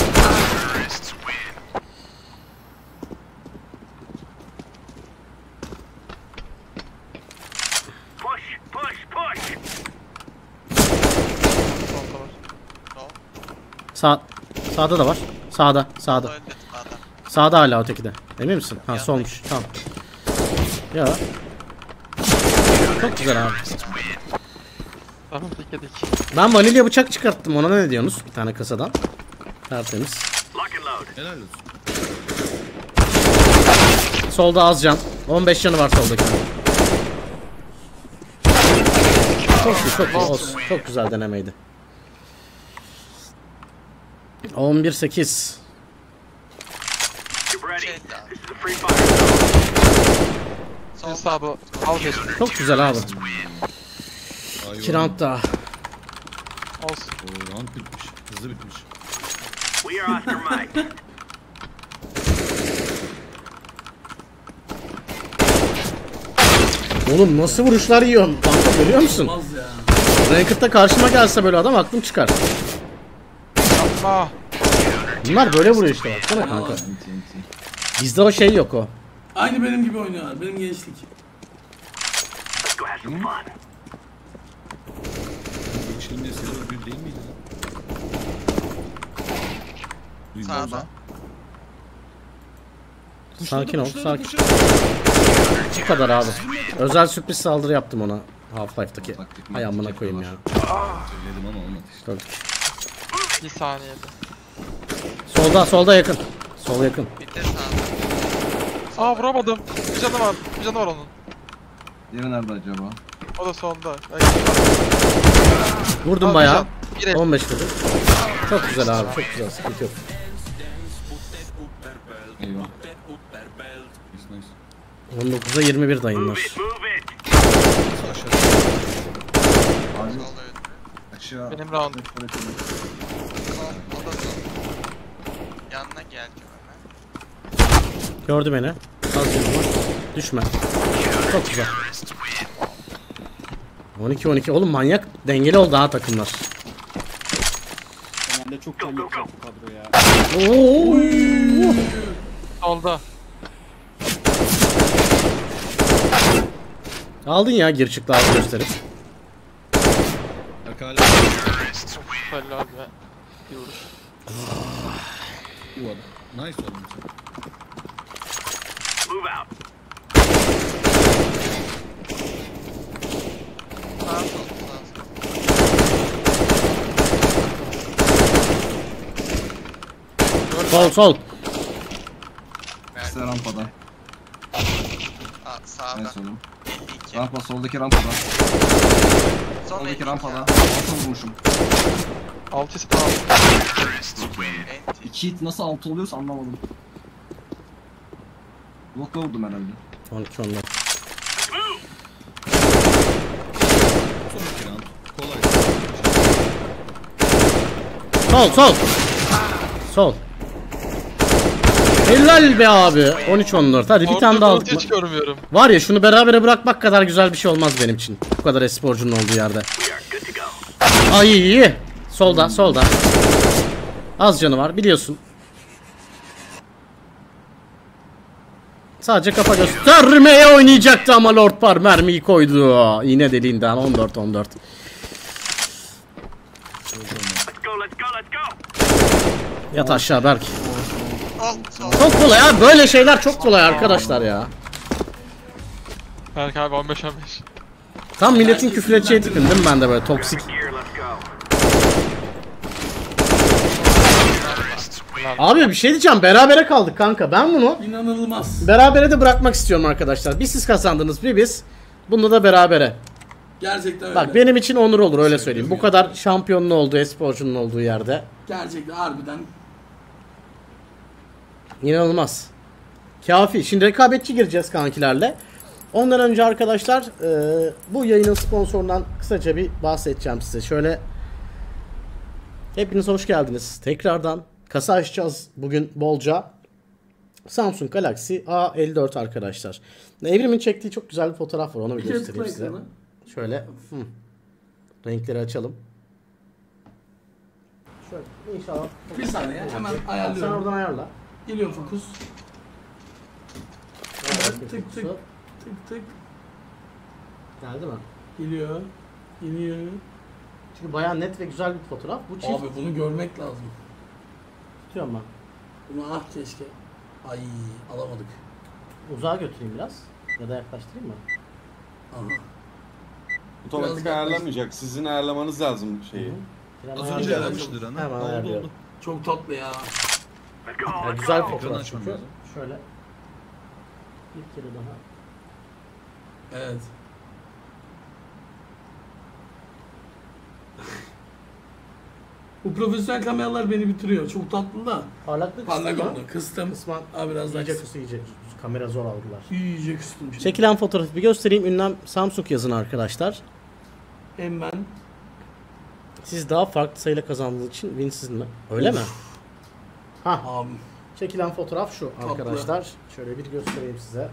Speaker 3: Solda var.
Speaker 1: Sağ, sağda da var. Sağda, sağda.
Speaker 6: Öldü sağda.
Speaker 1: Sağda hala öteki de. Emin misin? Ha solmuş. Tamam. Ya. Çok güzel abi.
Speaker 3: Tamam dik dik.
Speaker 1: Ben vanilya bıçak çıkarttım. Ona ne diyorsunuz? Bir tane kasadan. Tertemiz.
Speaker 7: Helal olsun.
Speaker 1: Solda az can. on beş canı var soldaki. Çok iyi, çok iyi. Olsun. Çok güzel denemeydi. on bir sekiz.
Speaker 6: Şey daha.
Speaker 3: Bir sağda al geçti.
Speaker 1: Çok güzel abi.
Speaker 7: Ay,
Speaker 1: iki round daha.
Speaker 3: Olsun.
Speaker 7: O round bitmiş. Hızlı bitmiş.
Speaker 1: Oğlum nasıl vuruşlar yiyorum. Kanka görüyor musun?
Speaker 2: Olmaz ya.
Speaker 1: Ranked'da karşıma gelse böyle adam aklım çıkar.
Speaker 3: Yapma.
Speaker 1: Bunlar böyle vuruyor işte baksana kanka.
Speaker 4: Enti enti.
Speaker 1: Bizde o şey yok o.
Speaker 2: Aynı benim gibi oynuyorlar. Benim gençlik.
Speaker 7: Geçtiğinde Silver bir değil miydi?
Speaker 6: Sağda.
Speaker 1: Sakin ol, sakin. Bu kadar abi. Özel sürpriz saldırı yaptım ona. Half-Life'daki. Hay amına koyayım ya.
Speaker 7: Söyledim ama olmadı işte.
Speaker 1: Gördük.
Speaker 3: Bir saniyede.
Speaker 1: Solda, solda yakın. Sol yakın.
Speaker 6: Bir de sağda.
Speaker 3: Aa vuramadım. Bir canı var. Bir canı var onun.
Speaker 4: Yeri nerede acaba?
Speaker 3: O da solda.
Speaker 1: Vurdum
Speaker 3: Aa,
Speaker 1: bayağı.
Speaker 3: bir can. Bir
Speaker 1: on beş vurdum. Çok güzel abi, çok güzel. Sıkıntı yok.
Speaker 4: Eyvah.
Speaker 7: Nice nice.
Speaker 1: on dokuza yirmi bir dayınlar.
Speaker 4: Acil
Speaker 6: Sol öldü.
Speaker 4: aşağı.
Speaker 3: Benim round.
Speaker 6: Sol. O da sol. Yanına gel hemen.
Speaker 1: Gördü beni. Az canım var. Düşme. Çok güzel. on iki on iki. Oğlum manyak dengeli oldu ha takımlar.
Speaker 9: Genelde çok can yapacak bu kadro ya.
Speaker 1: Oo.
Speaker 3: Solda.
Speaker 1: Aldın ya gir çıktı abi gösterip.
Speaker 7: Bak hala
Speaker 3: Felli abi. Bir vuruş.
Speaker 7: yuvarlı. Nice oğlum sen.
Speaker 6: Sağ sol. Sağ sol.
Speaker 1: Sol sol.
Speaker 4: İşte rampada.
Speaker 6: Aa, sağda.
Speaker 4: En sonum.
Speaker 6: İki.
Speaker 4: Rampa soldaki rampada.
Speaker 6: Son
Speaker 4: Soldaki
Speaker 6: elli
Speaker 4: rampada.
Speaker 6: iki.
Speaker 4: Altı vurmuşum.
Speaker 3: Altı ise tamam.
Speaker 6: Enti.
Speaker 4: İki hit nasıl altı oluyorsa anlamadım. Blokla vurdum herhalde.
Speaker 1: on iki onlar.
Speaker 7: sonraki round. Kolay.
Speaker 1: Sol sol. Sol. Helal be abi. on üç on dört. Hadi bir tane daha aldık.
Speaker 3: Hiç görmüyorum.
Speaker 1: Var ya şunu berabere bırakmak kadar güzel bir şey olmaz benim için. Bu kadar esporcunun olduğu yerde. Ay iyi. Solda solda. Az canı var biliyorsun. Sadece kafa göstermeye oynayacaktı ama Lord Par mermiyi koydu. İğne deliğinden on dört on dört. Yat aşağı Berk. Çok kolay ya, böyle şeyler çok kolay arkadaşlar ya.
Speaker 3: Berk abi on beş on beş.
Speaker 1: Tam milletin küfür edeceği tipim değil mi ben de böyle toksik. Abi bir şey diyeceğim, berabere kaldık kanka, ben bunu
Speaker 2: İnanılmaz.
Speaker 1: berabere de bırakmak istiyorum arkadaşlar. Bir siz kazandınız bir biz. Bunda da berabere.
Speaker 2: Gerçekten öyle.
Speaker 1: Bak benim için onur olur öyle söyleyeyim. Bu kadar şampiyonun olduğu, esporcunun olduğu yerde.
Speaker 2: Gerçekten harbiden.
Speaker 1: İnanılmaz. Kafi. Şimdi rekabetçi gireceğiz kankilerle. Ondan önce arkadaşlar e, bu yayının sponsorundan kısaca bir bahsedeceğim size. Şöyle, hepiniz hoş geldiniz. Tekrardan kasa açacağız bugün bolca. Samsung Galaxy A elli dört arkadaşlar. Evrim'in çektiği çok güzel bir fotoğraf var, onu bir
Speaker 2: Bir kere
Speaker 1: göstereyim
Speaker 2: tıkla
Speaker 1: size.
Speaker 2: ekrana.
Speaker 1: Şöyle hı. Renkleri açalım. Şöyle inşallah.
Speaker 2: Bir saniye hemen
Speaker 1: Sen
Speaker 2: ayarlıyorum.
Speaker 1: oradan ayarla.
Speaker 2: Geliyor fokus. Evet, tık tık tık tık.
Speaker 1: Geldi mi?
Speaker 2: Geliyor. Geliyor.
Speaker 1: Çünkü bayağı net ve güzel bir fotoğraf. Bu çift
Speaker 2: Abi bunu görmek lazım.
Speaker 1: tutuyorum ben.
Speaker 2: Bunu ah keşke. Ay alamadık.
Speaker 1: Uzağa götüreyim biraz. Ya da yaklaştırayım mı?
Speaker 2: Aha.
Speaker 5: Otomatik
Speaker 2: Biraz
Speaker 5: ayarlamayacak. Sizin ayarlamanız lazım şeyi.
Speaker 1: Biraz
Speaker 7: Az
Speaker 1: ayarlayalım.
Speaker 7: önce
Speaker 2: Ayarlayalım.
Speaker 7: ayarlamıştır ana.
Speaker 1: Hemen
Speaker 7: Oldu
Speaker 1: ayarlıyorum.
Speaker 7: oldu.
Speaker 2: Çok tatlı ya.
Speaker 1: Ya güzel bir
Speaker 7: Ekranı
Speaker 1: fotoğraf
Speaker 7: açmam
Speaker 1: çünkü.
Speaker 7: lazım.
Speaker 1: Şöyle. Bir kere daha.
Speaker 2: Evet. Bu profesyonel kameralar beni bitiriyor. Çok tatlı da.
Speaker 1: Parlaklık
Speaker 2: Parlak
Speaker 1: kısmı.
Speaker 2: oldu. Kıstım.
Speaker 1: Kısmen
Speaker 2: Abi biraz daha
Speaker 1: iyice
Speaker 2: kıs-
Speaker 1: kısa iyice. Kamera zor algılar.
Speaker 2: İyice kıstım. Şimdi.
Speaker 1: Çekilen fotoğrafı bir göstereyim. Ünlem Samsung yazın arkadaşlar.
Speaker 2: Hemen.
Speaker 1: Siz daha farklı sayıyla kazandığınız için win sizin mi? Öyle mi? Ha.
Speaker 2: Abi.
Speaker 1: Çekilen fotoğraf şu
Speaker 2: Tatlı.
Speaker 1: arkadaşlar. Şöyle bir göstereyim size.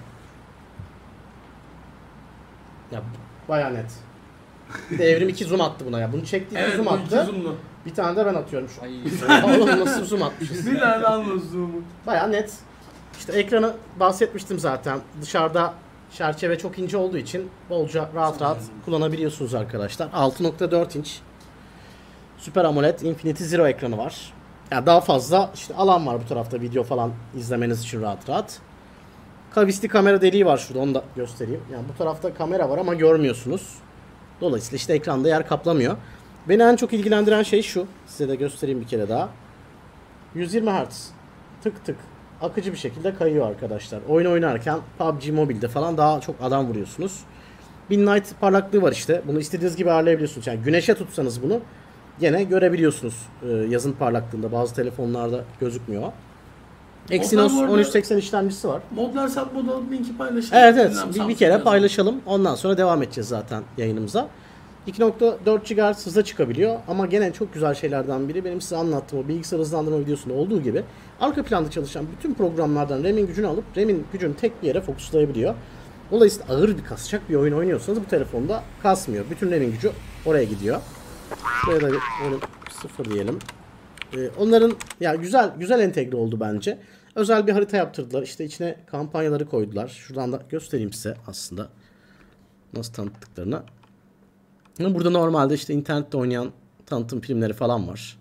Speaker 1: Ya bayağı net. Bir de Evrim iki zoom attı buna ya. Bunu çekti iki
Speaker 2: Evet
Speaker 1: zoom
Speaker 2: bu iki
Speaker 1: attı.
Speaker 2: zoomlu.
Speaker 1: Bir tane de ben atıyorum şu an. Oğlum nasıl zoom atmışız.
Speaker 2: Bir tane anla zoom'u.
Speaker 1: Bayağı net. İşte ekranı bahsetmiştim zaten. Dışarıda çerçeve çok ince olduğu için bolca rahat rahat kullanabiliyorsunuz arkadaşlar. altı nokta dört inç Super AMOLED Infinity Zero ekranı var. Yani daha fazla işte alan var bu tarafta video falan izlemeniz için rahat rahat. Kavisli kamera deliği var şurada, onu da göstereyim. Yani bu tarafta kamera var ama görmüyorsunuz. Dolayısıyla işte ekranda yer kaplamıyor. Beni en çok ilgilendiren şey şu. Size de göstereyim bir kere daha. yüz yirmi hertz tık tık akıcı bir şekilde kayıyor arkadaşlar. Oyun oynarken P U B G Mobile'de falan daha çok adam vuruyorsunuz. bin nit parlaklığı var işte. Bunu istediğiniz gibi ayarlayabiliyorsunuz. Yani güneşe tutsanız bunu gene görebiliyorsunuz. Ee, yazın parlaklığında bazı telefonlarda gözükmüyor. Exynos
Speaker 2: bu arada-
Speaker 1: on üç seksen işlemcisi var.
Speaker 2: Modlar sat mod alıp linki paylaşalım.
Speaker 1: Evet evet
Speaker 2: Ünlem
Speaker 1: bir, bir
Speaker 2: Samsung
Speaker 1: kere
Speaker 2: yazın.
Speaker 1: paylaşalım. Ondan sonra devam edeceğiz zaten yayınımıza. iki nokta dört gigahertz hıza çıkabiliyor ama gene çok güzel şeylerden biri benim size anlattığım o bilgisayar hızlandırma videosunda olduğu gibi arka planda çalışan bütün programlardan RAM'in gücünü alıp RAM'in gücünü tek bir yere fokuslayabiliyor. Dolayısıyla ağır bir kasacak bir oyun oynuyorsanız bu telefonda kasmıyor. Bütün RAM'in gücü oraya gidiyor. Buraya da bir böyle sıfır diyelim. Ee, onların ya güzel güzel entegre oldu bence. Özel bir harita yaptırdılar. İşte içine kampanyaları koydular. Şuradan da göstereyim size aslında nasıl tanıttıklarını. Burada normalde işte internette oynayan tanıtım filmleri falan var.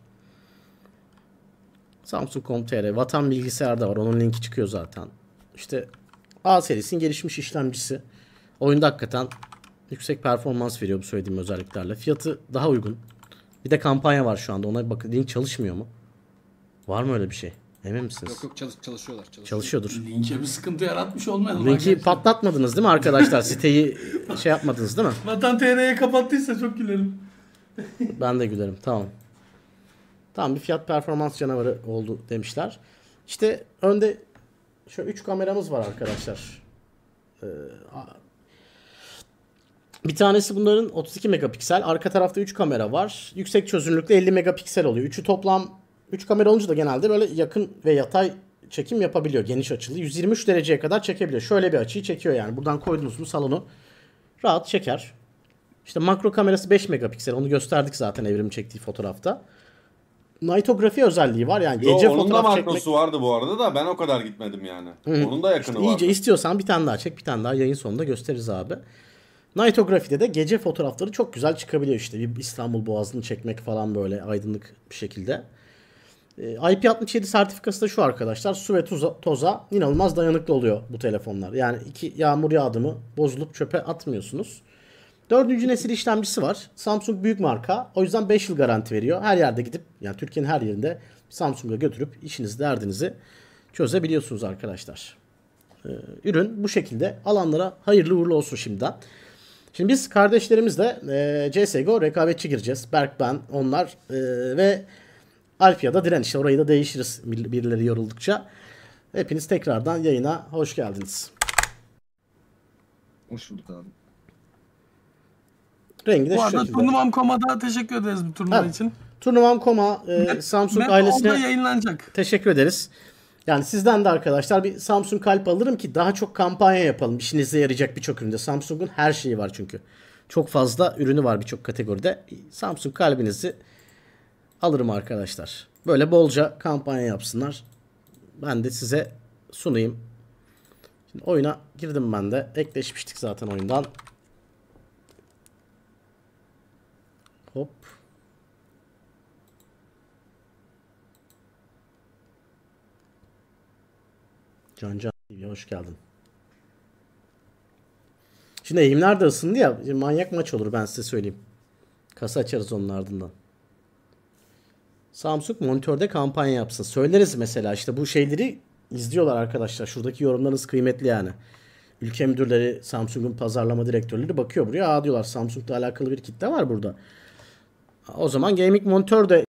Speaker 1: Samsung nokta com nokta tr, Vatan Bilgisayar'da var. Onun linki çıkıyor zaten. İşte A serisinin gelişmiş işlemcisi. Oyunda hakikaten yüksek performans veriyor bu söylediğim özelliklerle. Fiyatı daha uygun. Bir de kampanya var şu anda. Ona bir bakın. Link çalışmıyor mu? Var mı öyle bir şey? Emin misiniz?
Speaker 9: Yok yok çalış, çalışıyorlar. çalışıyorlar.
Speaker 1: Çalışıyordur.
Speaker 2: Linke bir sıkıntı yaratmış olmayalım.
Speaker 1: Linki
Speaker 2: arkadaşlar.
Speaker 1: patlatmadınız değil mi arkadaşlar? Siteyi şey yapmadınız değil mi?
Speaker 2: Vatan T R'ye kapattıysa çok gülerim.
Speaker 1: Ben de gülerim. Tamam. Tamam, bir fiyat performans canavarı oldu demişler. İşte önde şöyle üç kameramız var arkadaşlar. Ee, Bir tanesi bunların otuz iki megapiksel. Arka tarafta üç kamera var. Yüksek çözünürlükle elli megapiksel oluyor. Üçü toplam üç kamera olunca da genelde böyle yakın ve yatay çekim yapabiliyor. Geniş açılı. yüz yirmi üç dereceye kadar çekebiliyor. Şöyle bir açıyı çekiyor yani. Buradan koydunuz mu salonu rahat çeker. İşte makro kamerası beş megapiksel. Onu gösterdik zaten Evrim çektiği fotoğrafta. Nightography özelliği var. Yani
Speaker 5: Yo,
Speaker 1: gece
Speaker 5: onun da
Speaker 1: fotoğraf
Speaker 5: makrosu
Speaker 1: çekmek...
Speaker 5: vardı bu arada da ben o kadar gitmedim yani.
Speaker 1: Hı.
Speaker 5: Onun da yakını
Speaker 1: İşte
Speaker 5: vardı.
Speaker 1: İyice istiyorsan bir tane daha çek. Bir tane daha yayın sonunda gösteririz abi. Nightography'de de gece fotoğrafları çok güzel çıkabiliyor işte. Bir İstanbul Boğazı'nı çekmek falan böyle aydınlık bir şekilde. I P altmış yedi sertifikası da şu arkadaşlar. Su ve toza, toza inanılmaz dayanıklı oluyor bu telefonlar. Yani iki yağmur yağdı mı bozulup çöpe atmıyorsunuz. Dördüncü nesil işlemcisi var. Samsung büyük marka. O yüzden beş yıl garanti veriyor. Her yerde gidip yani Türkiye'nin her yerinde Samsung'a götürüp işinizi derdinizi çözebiliyorsunuz arkadaşlar. Ee, ürün bu şekilde. Alanlara hayırlı uğurlu olsun şimdiden. Şimdi biz kardeşlerimizle e, C S G O rekabetçi gireceğiz. Berk, ben, onlar e, ve Alp ya da Diren, işte orayı da değişiriz birileri yoruldukça. Hepiniz tekrardan yayına hoş geldiniz.
Speaker 4: Hoş bulduk abi.
Speaker 1: Rengi de
Speaker 2: Bu
Speaker 1: şu
Speaker 2: arada
Speaker 1: şekilde.
Speaker 2: Turnuvam nokta com'a teşekkür ederiz bu turnuva
Speaker 1: Ha,
Speaker 2: için.
Speaker 1: Turnuvam nokta com'a e, Samsung
Speaker 2: Map
Speaker 1: ailesine
Speaker 2: orada yayınlanacak.
Speaker 1: teşekkür ederiz. Yani sizden de arkadaşlar bir Samsung kalp alırım ki daha çok kampanya yapalım. İşinize yarayacak birçok üründe. Samsung'un her şeyi var çünkü. Çok fazla ürünü var birçok kategoride. Samsung kalbinizi alırım arkadaşlar. Böyle bolca kampanya yapsınlar. Ben de size sunayım. Şimdi oyuna girdim ben de. Ekleşmiştik zaten oyundan. Hop. Can Can T V'ye hoş geldin. Şimdi eğimler de ısındı ya. Manyak maç olur, ben size söyleyeyim. Kasa açarız onun ardından. Samsung monitörde kampanya yapsın. Söyleriz mesela, işte bu şeyleri izliyorlar arkadaşlar. Şuradaki yorumlarınız kıymetli yani. Ülke müdürleri, Samsung'un pazarlama direktörleri bakıyor buraya. Aa diyorlar, Samsung'la alakalı bir kitle var burada. O zaman gaming monitör de